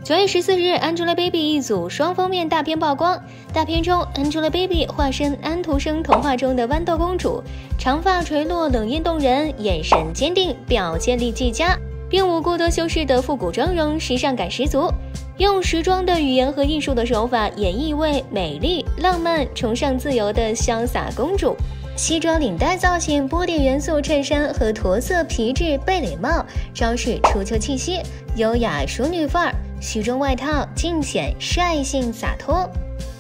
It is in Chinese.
9月14日 ，Angelababy 一组双封面大片曝光。大片中 ，Angelababy 化身安徒生童话中的豌豆公主，长发垂落，冷艳动人，眼神坚定，表现力俱佳，并无过多修饰的复古妆容，时尚感十足。用时装的语言和艺术的手法演绎一位美丽、浪漫、崇尚自由的潇洒公主。西装领带造型、波点元素衬衫和驼色皮质贝蕾帽，昭示初秋气息，优雅淑女范儿。西装外套尽显率性洒脱。